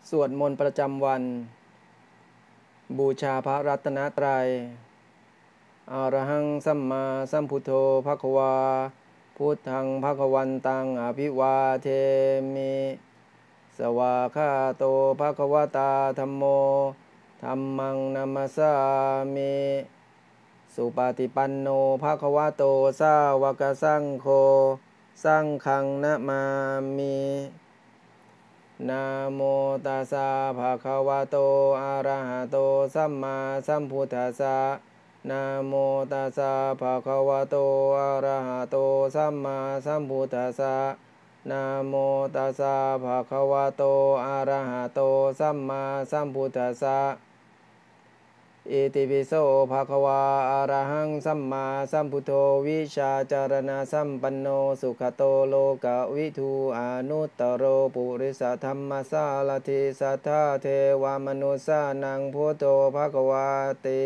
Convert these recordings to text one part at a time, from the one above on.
สวดมนต์ประจำวันบูชาพระรัตนตรัยอะระหังสัมมาสัมพุทโธภควาพุทธังภควันตังอภิวาเทมิสวากขาโตภควตาธัมโมธัมมังนัมสสามิสุปฏิปันโนภควโตสาวกสังโฆสังฆังนะมามินะโมตัสสะภะคะวะโตอะระหะโตสัมมาสัมพุทธัสสะนะโมตัสสะภะคะวะโตอะระหะโตสัมมาสัมพุทธัสสะนะโมตัสสะภะคะวะโตอะระหะโตสัมมาสัมพุทธัสสะอิติปิโสภะคะวะอะระหังสัมมาสัมพุทโธวิชาจารณะสัมปันโนสุขโตโลกวิทูอานุตตโรปุริสธรรมสารถิสัทธาเทวมนุสสานังพุทโธภะคะวาติ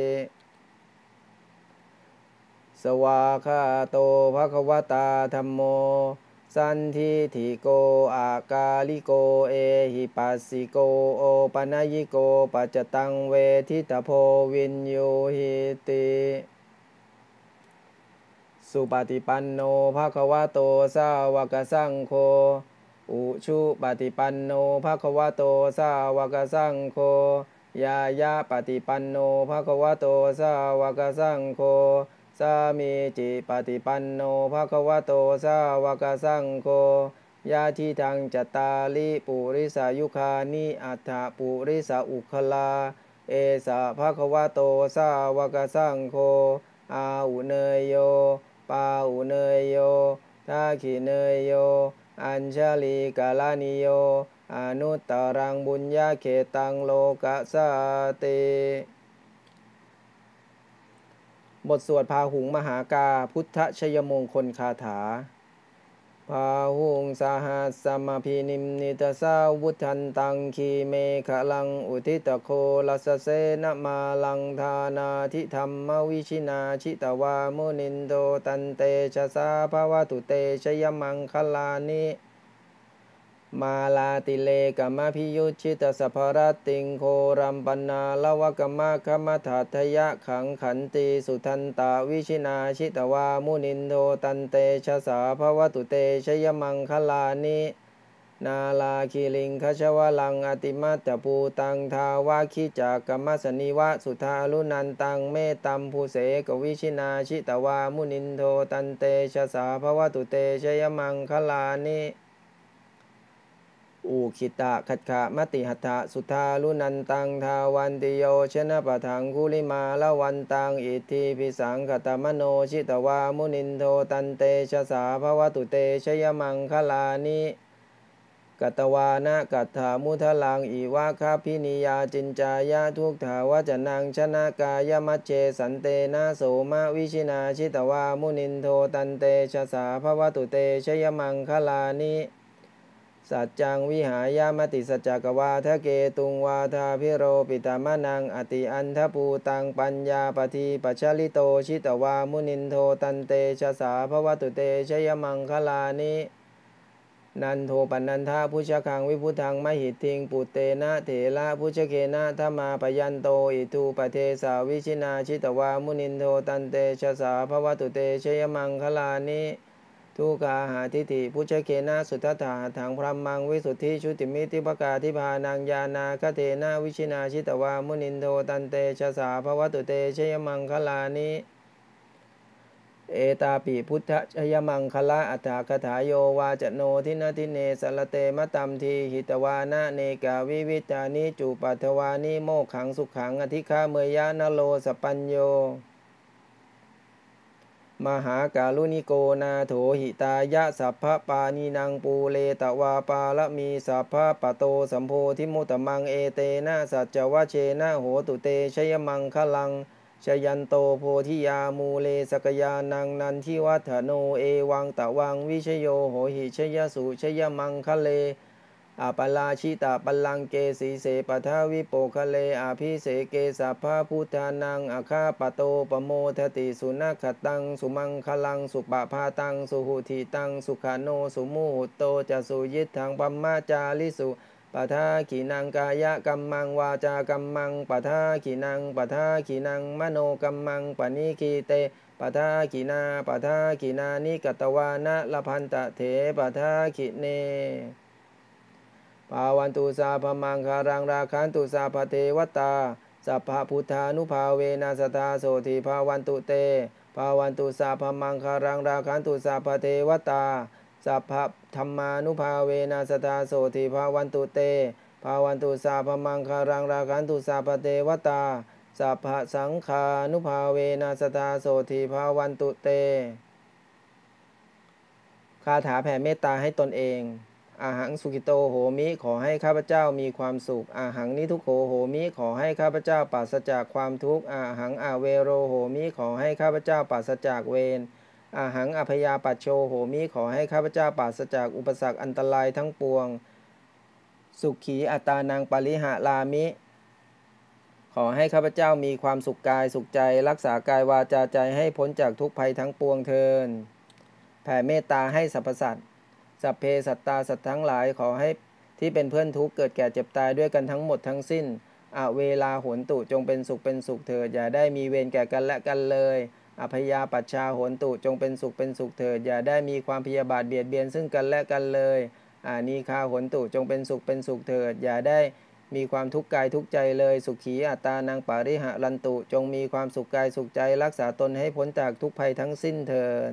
สวากขาโตภะคะวตาธัมโมสันทิฏฐิโกอากาลิโกเอหิปัสสิโกโอปนัยยิโกปัจจตังเวทิตโพวินโยหิติสุปฏิปันโนภะคะวะโตสาวกสังโฆอุชุปฏิปันโนภะคะวะโตสาวกสังโฆยายะปฏิปันโนภะคะวะโตสาวกสังโฆสามีจิปฏิปันโนภะคะวะโตสาวกสังโฆยาทิทังจตาลิปุริสายุคานิอัฏฐปุริสาอุคลาเอสะภะคะวะโตสาวกสังโฆอาอุเนยโยปาอุเนยโยทักขิเนยโยอัญชลีกาลานิโยอนุตตรังบุญญาเขตังโลกัสสติบทสวดพาหุงมหากาพุทธชยมงคลคาถาพาหุงสหัสสมพินิมนิตสาวุธันตังคีเมขลังอุทิตโคลัสเสนมาลังธานาทิธรรมวิชินาชิตวามุนินโตตันเตชะสาภวตุเตชยมังคลานิมาลาติเลกัมพิยุชิตสัพพรติงโครัมปนาลวกมะคมทัทยะขังขันติสุทันตาวิชินาชิตวามุนินโทตันเตชะสาภวตุเตชยมังคลานินาลาคิลิงคชวลังอติมัตตปูตังทาวาคิจากกัมมสนิวะสุทาลุนันตังเมตัมภูเสกวิชินาชิตวามุนินโทตันเตชะสาภวตุเตชยมังคลานิอุคิตะขัดขะมติหัตถะสุทาลุนันตังทาวันติโยชนะปะทังคุลิมาละวันตังอิทธิพิสังคตมโนชิตวามุนินโทตันเตชะสาภวตุเตชยมังคลานิกัตวานะกัตถามุทลังอีวะคาพินิยาจินจายะทุกถาวจนังชนะกายมัจเจสันเตนะโสมะวิชินาชิตวามุนินโทตันเตชะสาภวตุเตชยมังคลานิสัจจังวิหายามติสัจจกวาทะเกตุงวาทาพิโรปิตามะนังอติอันทปูตังปัญญาปฏิปัชลิโตชิตวามุนินโทตันเตชะสาภวตุเตชยมังคลานินันโทปันนันทาพุชคังวิพุทังมหิตทิงปุตเตนะเถระพุชเคนะธรรมาปยันโตอิทูปเทสาวิชินาชิตวามุนินโทตันเตชะสาภวตุเตชยมังคลานิทุกขาหาทิฏฐิพุชเคนะสุทธาถังพรหมังวิสุทธิชุติมิติภกาทิพานังญาณาคเทนะวิชินาชิตวามุนินโทตันเตชะสาภวตุเตชยมังคลานิเอตาปิพุทธชยมังคละอัฏฐคถาโยวาจโนทินทิเนสลเตมะตัมทีหิตวานะเนกาวิวิตานิจุปัทวานิโมขังสุขังอธิฆาเมยะนโลสปัญโยมหาการุณิโกนาโถหิตายะสัพพปานีนังปูเลตวาปาละมีสัพพปโตสัมโพธิมุตตมังเอเตนะสัจจวเชนะโหตุเตชยมังคลังชยันโตโพธิยามูเลสกยานังนันทิวัฒโนเอวังตะวังวิชโยโหหิชยสุชยมังคะเลอาปลาชิตาปลังเกสีเสปทาวิโปคะเลอาภิเสเกสัพพะพุทธานังอาคาปโตปโมทติสุนัขตังสุมังคลังสุปะพาตังสุหุทิตังสุขาโนสุมุหุตโตจะสุยิทังปัมมาจาลิสุปปทาขีนังกายกัมมังวาจากัมมังปทาขีนังปทาขีนังมโนกัมมังปณิคีเตปทาขีนาปทาขีนานิกตวานะละพันตะเถปทาขีเนภาวันตุสาพมังคารังราคันตุสาพเทวตาสัพพพุทธานุภาเวนัสตาโสติภาวันตุเตภาวันตุสาพมังคารังราคันตุสาพเทวตาสัพพธรรมานุภาเวนัสตาโสติภาวันตุเตภาวันตุสาพมังคารังราคันตุสาพเทวตาสัพพสังฆานุภาเวนัสตาโสติภาวันตุเตคาถาแผ่เมตตาให้ตนเองอาหังสุขิโตโหมิขอให้ข้าพเจ้ามีความสุขอาหังนิทุกโขโหมิขอให้ข้าพเจ้าปราศจากความทุกข์อาหังอเวโรโหมิขอให้ข้าพเจ้าปราศจากเวรอาหังอภยาปัชโชโหมิขอให้ข้าพเจ้าปราศจากอุปสรรคอันตรายทั้งปวงสุขีอัตานังปริหะลามิขอให้ข้าพเจ้ามีความสุขกายสุขใจรักษากายวาจาใจให้พ้นจากทุกภัยทั้งปวงเทินแผ่เมตตาให้สรรพสัตว์สัพเพสัตตาสัตว์ทั้งหลายขอให้ที่เป็นเพื่อนทุกข์เกิดแก่เจ็บตายด้วยกันทั้งหมดทั้งสิ้นเวลาโหนตุจงเป็นสุขเถิดอย่าได้มีเวรแก่กันและกันเลยอภยาปัชชาโหนตุจงเป็นสุขเถิดอย่าได้มีความพยาบาทเบียดเบียนซึ่งกันและกันเลยอานีคาโหนตุจงเป็นสุขเถิดอย่าได้มีความทุกข์กายทุกข์ใจเลยสุขีอัตตานังปาริหะรันตุจงมีความสุขกายสุขใจรักษาตนให้พ้นจากทุกภัยทั้งสิ้นเถิด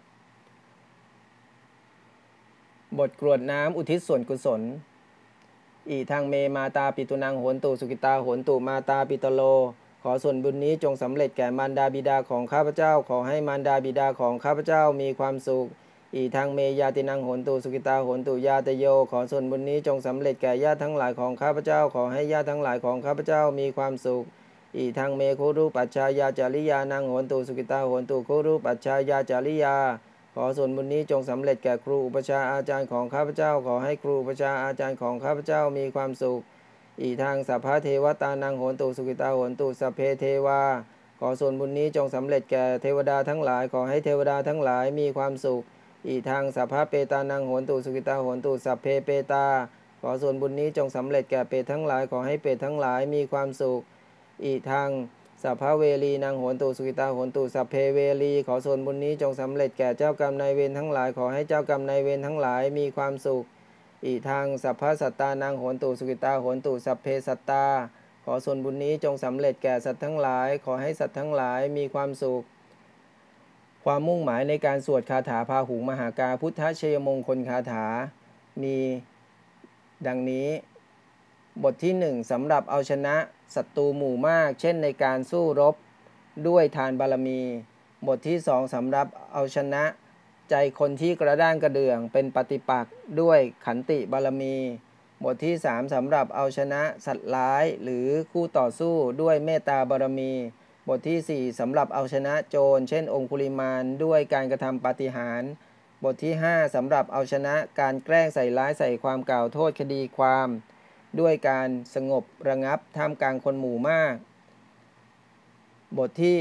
บทกรวดน้ำอุทิศส่วนกุศลอีทางเมมาตาปิตุนังโหนตุสุกิตาโหนตุมาตาปิตโลขอส่วนบุญนี้จงสำเร็จแก่มารดาบิดาของข้าพเจ้าขอให้มารดาบิดาของข้าพเจ้ามีความสุขอีทางเมยาตินังโหนตุสุกิตาโหนตุยาตโยขอส่วนบุญนี้จงสำเร็จแก่ญาติทั้งหลายของข้าพเจ้าขอให้ญาติทั้งหลายของข้าพเจ้ามีความสุขอีทางเมคุรุปัชชายาจาริยานังโหนตุสุกิตาโหนตุคุรุปัชชายาจาริยาขอส่วนบุญนี้จงสำเร็จแก่ครูอุปชาอาจารย์ของข้าพเจ้าขอให้ครูอุปชาอาจารย์ของข้าพเจ้ามีความสุขอีทางสัพพะเทวตานังโหนตุสุกิตาโหนตุสัพเพเทวาขอส่วนบุญนี้จงสำเร็จแก่เทวดาทั้งหลายขอให้เทวดาทั้งหลายมีความสุขอีทางสัพพะเปตานังโหนตุสุกิตาโหนตุสัพเพเปตาขอส่วนบุญนี้จงสำเร็จแก่เปรตทั้งหลายขอให้เปรตทั้งหลายมีความสุขอีทางสัพพะเวรีนางโหนตุสุกิตาโหนตุสัพเพเวรีขอส่วนบุญนี้จงสำเร็จแก่เจ้ากรรมนายเวรทั้งหลายขอให้เจ้ากรรมนายเวรทั้งหลายมีความสุขอีทางสัพพะสัตตานางโหนตุสุกิตาโหนตุสัพเพสัตตาขอส่วนบุญนี้จงสำเร็จแก่สัตว์ทั้งหลายขอให้สัตว์ทั้งหลายมีความสุขความมุ่งหมายในการสวดคาถาพาหุงมหากาพุทธชยมงคลคาถามีดังนี้บทที่1สำหรับเอาชนะศัตรูหมู่มากเช่นในการสู้รบด้วยทานบารมีบทที่2สำหรับเอาชนะใจคนที่กระด้างกระเดื่องเป็นปฏิปักษ์ด้วยขันติบารมีบทที่3สำหรับเอาชนะสัตว์ร้ายหรือคู่ต่อสู้ด้วยเมตตาบารมีบทที่4สำหรับเอาชนะโจรเช่นองคุลิมานด้วยการกระทำปาฏิหาริย์บทที่5สำหรับเอาชนะการแกล้งใส่ร้ายใส่ความกล่าวโทษคดีความด้วยการสงบระงับท่ามกลางคนหมู่มากบทที่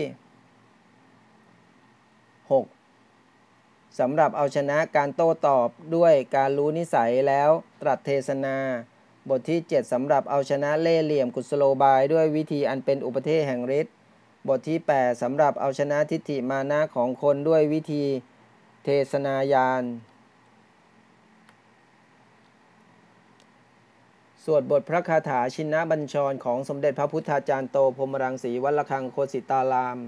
6สำหรับเอาชนะการโต้ตอบด้วยการรู้นิสัยแล้วตรัสเทศนาบทที่7สำหรับเอาชนะเล่ห์เหลี่ยมกุศโลบายด้วยวิธีอันเป็นอุปเทศแห่งฤทธิ์บทที่8สำหรับเอาชนะทิฏฐิมานะของคนด้วยวิธีเทศนายานสวดบทพระคาถาชินบัญชรของสมเด็จพระพุทธาจารย์โตพรหมรังสีวัดระฆังโคสิตาราม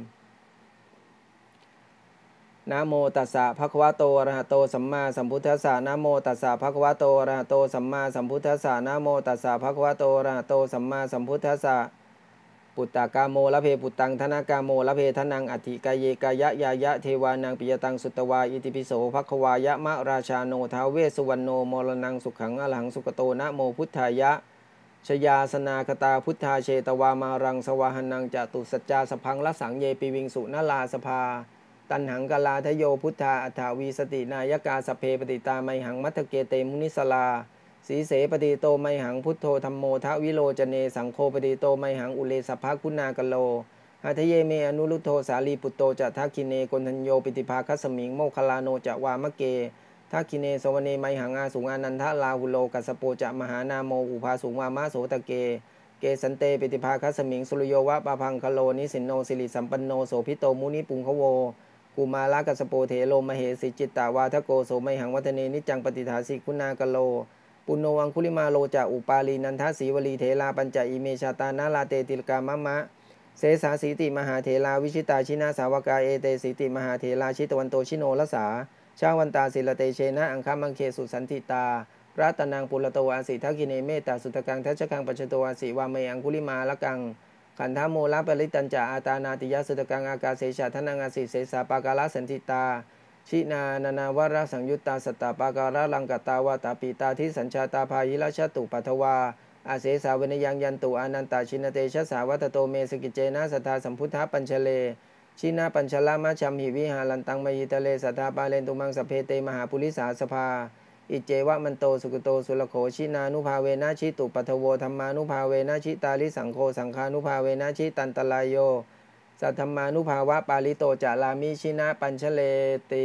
นะโมตัสสะภะคะวะโตอะระหะโตสัมมาสัมพุทธัสสะนะโมตัสสะภะคะวะโตอะระหะโตสัมมาสัมพุทธัสสะนะโมตัสสะภะคะวะโตอะระหะโตสัมมาสัมพุทธัสสะปุตตากาโมละเพปุตตังธนากาโมละเพทนังอธิกายเยกายะยายะเทวานังปิยตังสุตวาอิติปิโสภควายะมะราชาโนท้าวเวสสุวรรณโนมรณังสุขังอรหังสุกโตนะโมพุทธายะชยาสนาคตาพุทธาเชตวามารังสวาหนังจตุสัจจาสพังละสังเยปิวิงสุนลาสภาตันหังกลาทโยพุทธาอัฏฐาวีสตินายกาสเพปฏิตาไมหังมัทเกเตมุนิสลาสีเสปฏิโตไมหังพุทโธธัมโมทวิโลจเนสังโฆปฏิโตไมหังอุเลสภะคุณากโลหัทเยเมอนุรุโธสาลีปุตโตจะทักขิเนกนทัญโยปิติภาคัสมิงโมคลาโนจะวามะเกทักขิเนสวเนไมหังอาสุงอานันทลาหุโลกัสโปจะมหานาโมอุภาสุงวามะโสตะเกสันเตปิติภาคัสมิงสุริโยวะปะพังคโลนิสินโนสิริสัมปันโนโสพิโตมุนิปุงคโวกุมาลกัสโปเถโลมเหสิจิตตาวาทโกโสไมหังวัฒเนนิจังปฏิฐาสิคุณากโลปุณโนวังคุลิมาโลจะอุปาลีนันทสีวลีเถลาปัญจอิเมชาตานาลาเตติลกามะมะเสสาสีติมหาเถลาวิชิตาชินาสาวกาเอเตสีติมหาเถลาชิตวันโตชิโนลสาชาวันตาศิลเตเชนะอังคามังเคสุสันติตารัตนังปุรโตอาสิทักขิเนเมตตาสุตกังทัชกังปัจโตอาสิวาเมอังคุลิมาละกังขันธโมลปริตัญจาอาตานาติยสุตกังอากาเสชาทนังอาสิเสสาปากาลสันติตาชินานานาวรสังยุตตาสตตาปาการะลังกตาวาตาปิตาทิสัญชาตาภายิราชตุปัทวาอาเสสาเวนยังยันตุอานันตาชินเตชะสาวัตโตเมสกิเจนะสัทธาสัมพุทธะปัญชเลชินาปัญชลามะชัมหิวิหารันตังมหิตะเลสัทธาปาเลนตุมังสเพเตมหาปุริสาสภาอิเจวะมันโตสุกโตสุลโขชินานุภาเวนะชิตุปัทโวธรรมานุภาเวนะชิตาลิสังโฆสังฆานุภาเวนะชิตันตลายโยสัทธมานุภาวะปาลิโตจารามิชินาปัญชเลติ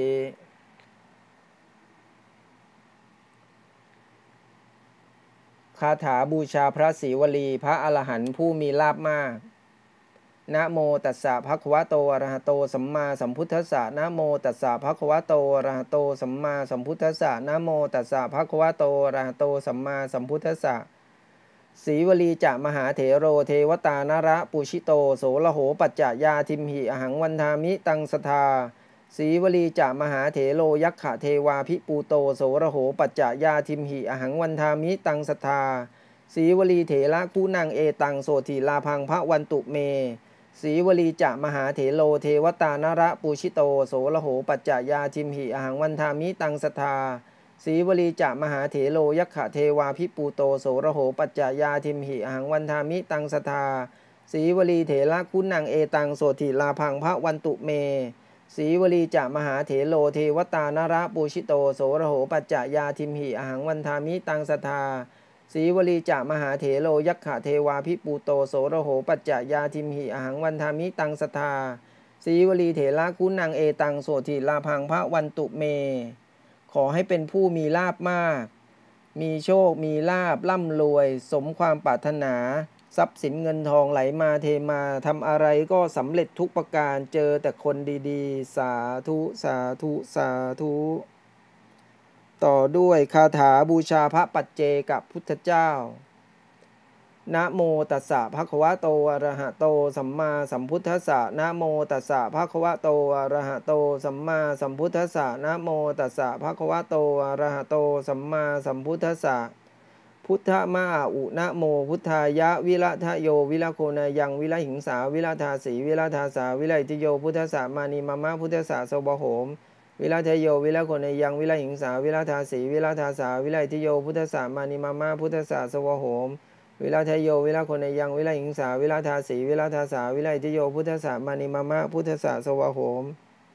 คาถาบูชาพระศรีวลีพระอรหันต์ผู้มีลาภมากนะโมตัสสะภะคะวะโตอะระหะโตสัมมาสัมพุทธัสสะนะโมตัสสะภะคะวะโตอะระหะโตสัมมาสัมพุทธัสสะนะโมตัสสะภะคะวะโตอะระหะโตสัมมาสัมพุทธัสสะศรีวลีจะมหาเถโรเทวตานระปุชิโตโสละโหปัจจยาทิมหิอหังวันทามิตังสทาศรีวลีจะมหาเถโรยักขะเทวาภิปูโตโสระโหปัจจยาทิมหิอหังวันทามิตังสทาศรีวลีเถระคู่นางเอตังโสถีลาพังพระวันตุเมศรีวลีจะมหาเถโลเทวตานระปุชิโตโสละโหปัจจยาทิมหิอหังวันทามิตังสทาศรีวลีจะมหาเถโลยักขะเทวาภิปูโตโสระโหปัจจยาทิมหิอหังวันทามิตังสทาศรีวลีเถระคู่นางเอตังโสถีลาพังพระวันตุเมศรีวลีจะมหาเถโลเทวตานระปุชิโตโสระโหปัจจยาทิมหิอหังวันทามิตังสทาศรีวลีจะมหาเถโลยักขะเทวาภิปูโตโสระโหปัจจยาทิมหิอหังวันทามิตังสทาศรีวลีเถระคู่นางเอตังโสถีลาพังพระวันตุเมขอให้เป็นผู้มีลาภมากมีโชคมีลาภร่ำรวยสมความปรารถนาทรัพย์สินเงินทองไหลมาเทมาทำอะไรก็สำเร็จทุกประการเจอแต่คนดีๆสาธุสาธุสาธุต่อด้วยคาถาบูชาพระปัจเจกพุทธเจ้านะโมตัสสะภะคะวะโตอะระหะโตสัมมาสัมพุทธัสสะนะโมตัสสะภะคะวะโตอะระหะโตสัมมาสัมพุทธัสสะนะโมตัสสะภะคะวะโตอะระหะโตสัมมาสัมพุทธัสสะพุทธมาอุนะโมพุทธายะวิระทะโยวิระโคนายังวิระหิงสาวิระทาสีวิระทาสาวิระอิติโยพุทธสามานีมามะพุทธสาโสบโหมวิระทะโยวิระโคนายังวิระหิงสาวิระทาสีวิระทาสาวิระอิติโยพุทธสามานีมามะพุทธสาโสบโหมวิระทะโยวิระโคนายังวิระหิงสาวิระทาสีวิระทาสาวิระอิติโยพุทธสามานีมามะพุทธสาโสบโหม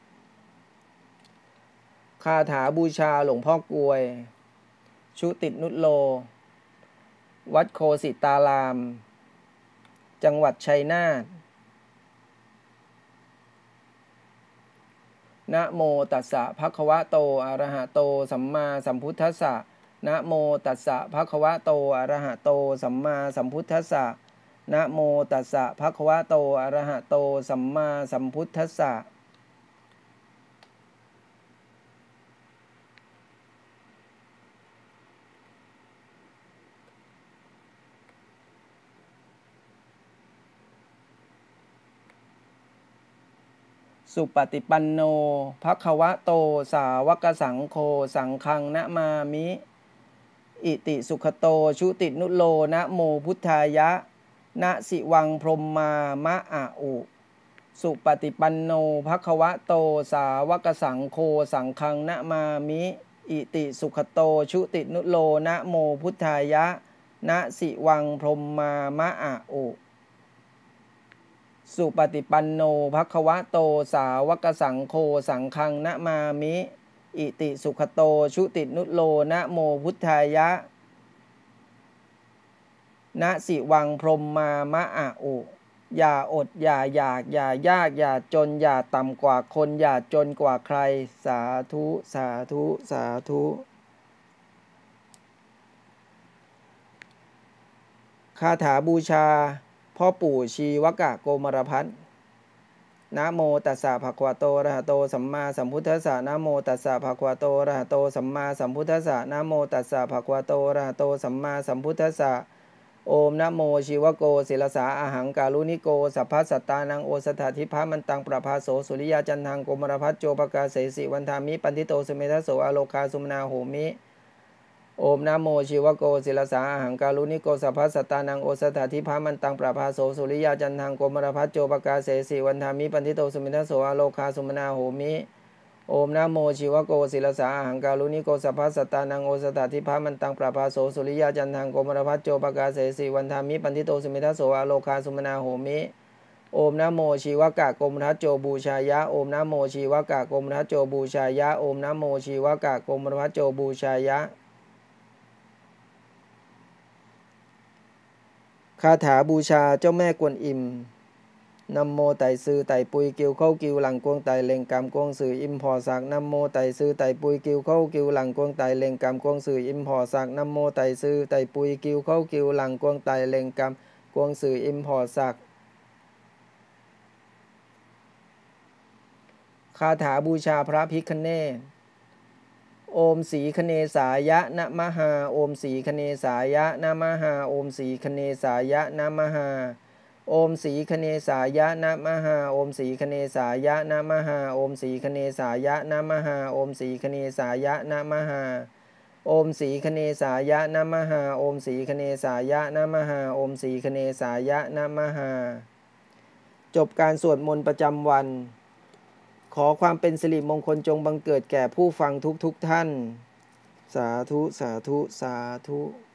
คาถาบูชาหลวงพ่อกลวยชุตินุตโลวัดโคสิตารามจังหวัดชัยนาทนะโมตัสสะภะคะวะโตอะระหะโตสัมมาสัมพุทธัสสะนะโมตัสสะภะคะวะโตอะระหะโตสัมมาสัมพุทธัสสะนะโมตัสสะภะคะวะโตอะระหะโตสัมมาสัมพุทธัสสะสุปฏิปันโนภควโตสาวกสังโฆสังฆังนะมามิอิติสุขโตชุตินุโลนะโมพุทธายะนะสิวังพรหมามะอะอุสุปฏิปันโนภควโตสาวกสังโฆสังฆังนะมามิอิติสุขโตชุตินุโลนะโมพุทธายะนะสิวังพรหมามะอะอุสุปฏิปันโนภควโตสาวกสังโฆสังฆังนะมามิอิติสุขโตชุตินุโลนะโมพุทธายะนะสิวังพรหมามะอะอุอย่าอดอย่าอยากอย่ายากอย่าจนอย่าต่ำกว่าคนอย่าจนกว่าใครสาธุสาธุสาธุคาถาบูชาพ่อปู่ชีวกะโกมารพัฒน์นะโมตัสสะภะคะวะโตอะระหะโตสัมมาสัมพุทธัสสะนะโมตัสสะภะคะวะโตอะระหะโตสัมมาสัมพุทธัสสะนะโมตัสสะภะคะวะโตอะระหะโตสัมมาสัมพุทธัสสะโอมนะโมชีวโกศิลสาอาหังกาลุนิโกสัพพสัตตานังโอสถาธิภามันตังประภาโสสุริยาจันทังโกมารพัฒโจปกาเสสิวันธามิปันทิโตสุเมธโสอโลคาสุมนาโหมิโอมนะโมชีวโกศิลสาอาหังกาลุนิโกสัพพสัตตานังโอสถาธิภามันตังประภาโสสุริยาจันทังโกมารพัฒโจปกาเสสิวันธามิปันทิโตสุเมธโสอโลคาสุมนาโหมิโอมนะโมชีวโกศิลสาอาหังกาลุนิโกสัพพสัตตานังโอสถาธิภามันตังประภาโสสุริยาจันทังโกมารพัฒโจปกาเสสิวันธามิปันทิโตสุเมธโสอโลคาสุมนาโหมิโอมนะโมชีวกะโกมทัจโจบูชายะโอมนะโมชีวกะโกมทัจโจบูชายะโอมนะโมชีวกะโกมทัจโจบูชายะคาถาบูชาเจ้าแม่กวนอิมนัมโมไตซือไตปุยกิวเข้ากิวหลังกวงไตเลงกำกวงสื่ออิมพอสักนัมโมไตซือไตปุยกิวเข้ากิวหลังกวงไตเลงกำกวงสื่ออิมพอสักนัมโมไตซือไตปุยกิวเข้ากิวหลังกวงไตเลงกำกวงสื่ออิมพอสักคาถาบูชาพระพิฆเนศโอมสีคเนสายะนะมหาโอมสีคเนสายะนะมหาโอมสีคเนสายะนะมหาโอมสีคเนสายะนะมหาโอมสีคเนสายะนะมหาโอมสีคเนสายะนะมหาโอมสีคเนสายะนะมหาโอมสีคเนสายะนะมหาโอมสีคเนสายะนะมหาโอมสีคเนสายะนะมหาจบการสวดมนต์ประจำวันขอความเป็นสิริมงคลจงบังเกิดแก่ผู้ฟังทุกท่านสาธุสาธุสาธุ